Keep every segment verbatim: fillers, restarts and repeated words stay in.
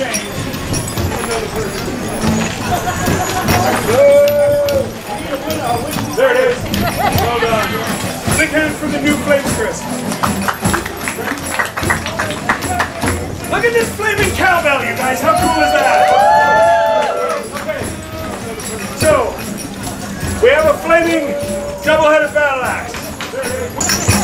change. There it is. Well done. Big hand for the new Flames Chris. Look at this flaming cowbell, you guys. How cool is that? Okay. So, we have a flaming double-headed battle axe. There it is.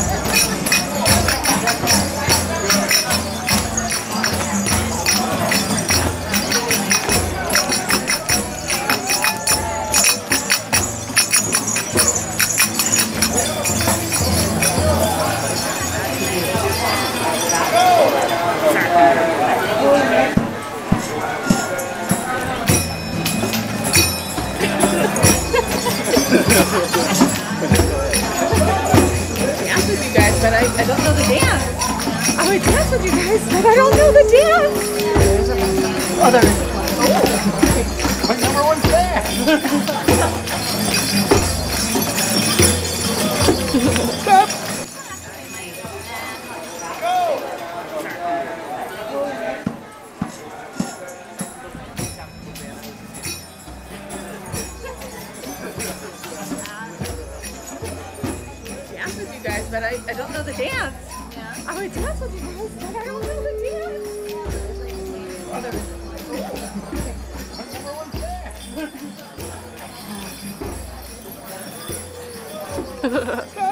Dance with you guys, but I, I don't know the dance. I would dance with you guys, but I don't know the dance. Oh, there is. Oh. My number one's there. Stop. Dance with you guys, but I, I don't know the dance. I would dance with you guys, but I don't know the dance. Oh, there is. My number one's there. Stop.